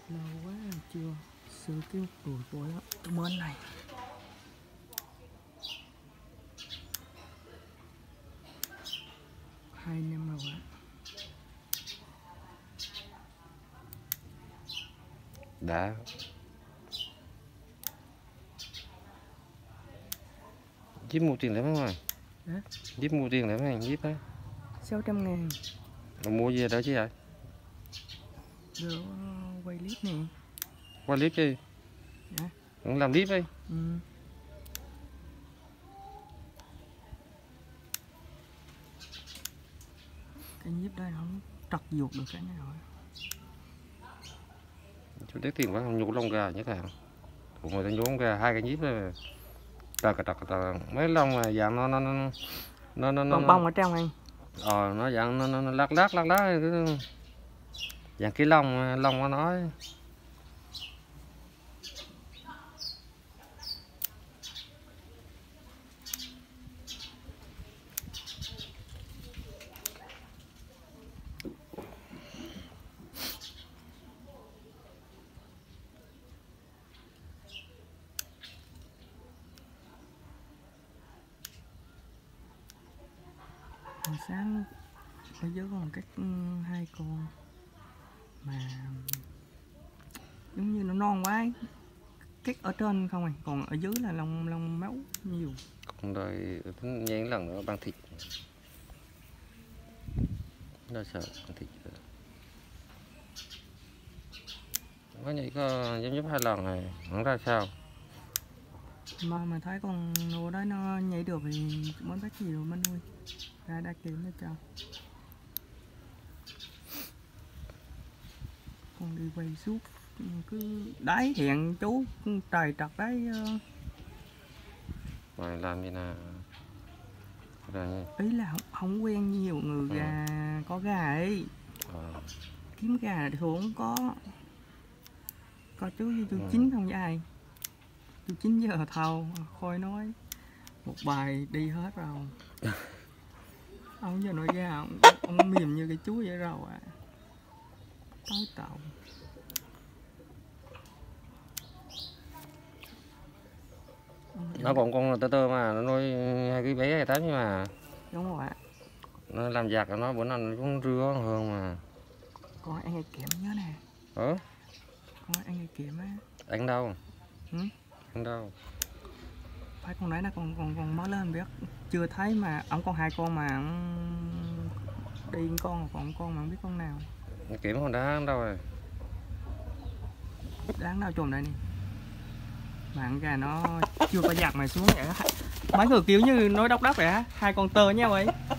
Lâu quá chưa sửa cái đùi của cái mến này. Hai năm rồi á. Đã. Díp mua tiền lắm rồi. Hả? Díp mua tiền lắm anh, díp á. 600.000. Rồi mua gì đó chứ vậy? Được quay clip nè. Quay clip chứ. Dạ. Cũng làm clip đi. Ừ. Cái nhíp đây không trật ruột được cái nào. Chú tiếc tiền quá không nhổ lông gà nhất là. Cũng người ta nhổ lông gà hai cái nhíp rồi. Trật mấy lông mà dạng nó bong ở trong anh. Nó dạng nó lắc dạng cái lông nó nói. Sáng ở dưới còn cái hai con mà giống như nó non quá ấy. Cái ở trên không à, còn ở dưới là lông máu nhiều. Còn rồi nhảy lần nữa bằng thịt. Nó sợ bằng thịt. Có nhảy có giúp 2 lần này, không ra sao. Mà thấy con nô đó nó nhảy được thì mới bắt nhiều mới nuôi. Ra đã kiếm nó cho. Con đi quay suốt cứ đáy hiện chú trời trật đấy. Mày làm gì nào rồi. Ý là không quen nhiều người gà có gà ấy. Kiếm gà thường không có. Có chú với chú Chín không vậy? Chú 9 giờ thầu Khôi nói một bài đi hết rồi. Ông giờ nói ra ông mềm như cái chú vậy rồi à. Tối tậu. Nó còn con tơ mà nó nuôi 2 cái bé 8 nhưng mà đúng rồi ạ. Nó làm giặc nó bữa nào nó cũng rưa hơn mà. Con ăn ngay kiểm nhớ nè. Con ăn ngay kiểm á. Ăn đâu? Ừ? Ăn đâu? Phải con đấy là còn mới lên biết. Chưa thấy mà ông con 2 con mà đi con còn con mà không biết con nào. Kiểm con đá ăn đâu rồi? Đáng nào trồn đây nè. Mà con gà nó chưa có giặt mày xuống vậy. Mấy người kiểu như nói đốc vậy á. 2 con tơ nhau ấy.